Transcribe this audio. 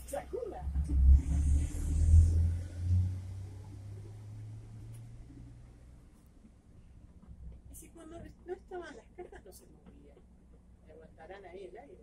Sacula. Y si cuando no estaban las cartas no se movían, aguantarán ahí el aire.